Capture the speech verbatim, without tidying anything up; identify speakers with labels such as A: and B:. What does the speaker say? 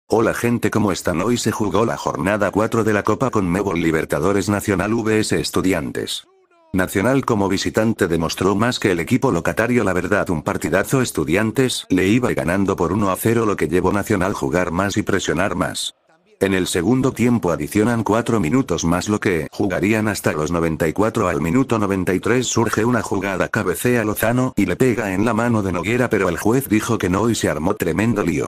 A: Hola gente, ¿cómo están? Hoy se jugó la jornada cuatro de la Copa Conmebol Libertadores Nacional vs Estudiantes. Nacional como visitante demostró más que el equipo locatario, la verdad, un partidazo. Estudiantes le iba ganando por uno a cero, lo que llevó Nacional jugar más y presionar más. En el segundo tiempo adicionan cuatro minutos más, lo que jugarían hasta los noventa y cuatro. Al minuto noventa y tres surge una jugada, cabecea Lozano y le pega en la mano de Noguera, pero el juez dijo que no y se armó tremendo lío.